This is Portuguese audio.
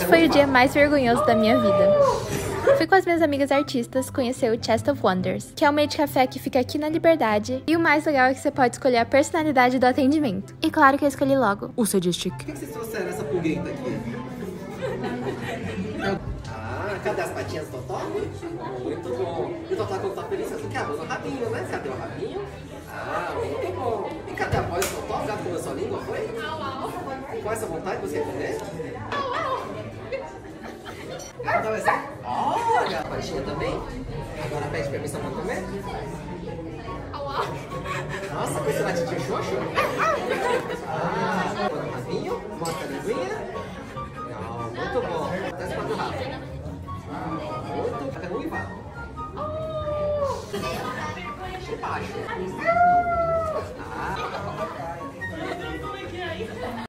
foi o dia mais vergonhoso da minha vida. Fui com as minhas amigas artistas conhecer o Chest of Wonders, que é um meio de café que fica aqui na Liberdade, e o mais legal é que você pode escolher a personalidade do atendimento. E claro que eu escolhi logo o Sadistic. Por que vocês trouxeram essa pulgueta aqui? Cadê as patinhas do Totó? Muito bom. E o Totó, quando tá feliz, você quer o rabinho, né? Cadê o rabinho? Muito bom. E cadê a voz do Totó? O gato comeu sua língua, foi? Com essa vontade você ia comer? Olha, a patinha também. Agora pede permissão pra comer. Nossa, com esse latidinho xoxo. Põe o rabinho, mostra a linguinha. Muito bom. Desce para o rabo. Muito. Até no Ivar. De baixo.